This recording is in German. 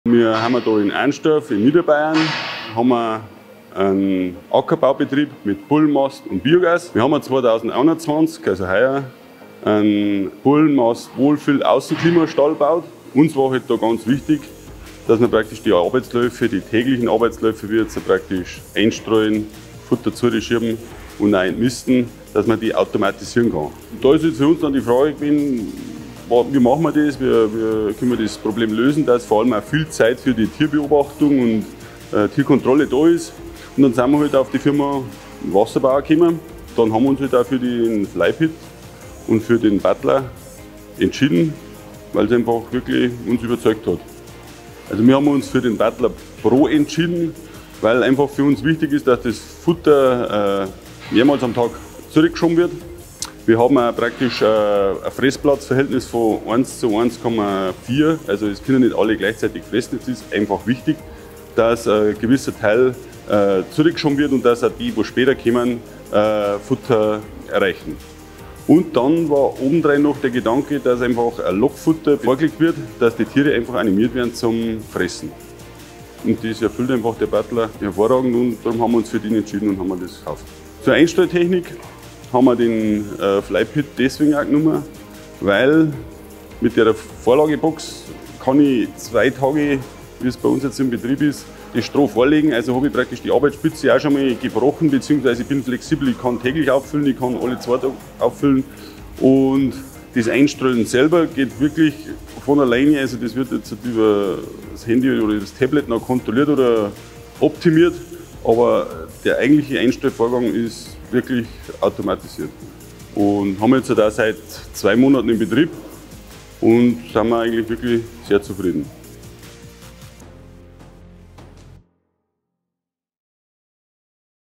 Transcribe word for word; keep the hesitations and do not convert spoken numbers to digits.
Wir haben hier in Arnstorf in Niederbayern haben wir einen Ackerbaubetrieb mit Bullenmast und Biogas. Wir haben zweitausendeinundzwanzig, also heuer, einen Bullenmast-Wohlfühl-Außenklimastall gebaut. Uns war halt da ganz wichtig, dass wir praktisch die Arbeitsläufe, die täglichen Arbeitsläufe, wie jetzt praktisch einstreuen, Futter zuschieben und auch entmisten, dass man die automatisieren kann. Und da ist jetzt für uns dann die Frage gewesen, wie machen wir das, wie, wie können wir das Problem lösen, dass vor allem auch viel Zeit für die Tierbeobachtung und äh, Tierkontrolle da ist. Und dann sind wir halt auf die Firma Wasserbauer gekommen. Dann haben wir uns halt auch für den Flypit und für den Butler entschieden, weil es einfach wirklich uns überzeugt hat. Also wir haben uns für den Butler Pro entschieden, weil einfach für uns wichtig ist, dass das Futter äh, mehrmals am Tag zurückgeschoben wird. Wir haben auch praktisch ein Fressplatzverhältnis von eins zu eins Komma vier, also es können nicht alle gleichzeitig fressen. Es ist einfach wichtig, dass ein gewisser Teil äh, zurückgeschoben wird und dass auch die, die später kommen, äh, Futter erreichen. Und dann war obendrein noch der Gedanke, dass einfach ein Lockfutter vorgelegt wird, dass die Tiere einfach animiert werden zum Fressen. Und das erfüllt einfach der Butler hervorragend und darum haben wir uns für den entschieden und haben wir das gekauft. Zur Einstelltechnik haben wir den äh, Flypit deswegen auch genommen, weil mit der Vorlagebox kann ich zwei Tage, wie es bei uns jetzt im Betrieb ist, das Stroh vorlegen. Also habe ich praktisch die Arbeitsspitze auch schon mal gebrochen, beziehungsweise ich bin flexibel, ich kann täglich auffüllen, ich kann alle zwei Tage auffüllen. Und das Einstreuen selber geht wirklich von alleine, also das wird jetzt über das Handy oder das Tablet noch kontrolliert oder optimiert, aber der eigentliche Einstellvorgang ist wirklich automatisiert. Und haben jetzt auch seit zwei Monaten in Betrieb und sind wir eigentlich wirklich sehr zufrieden.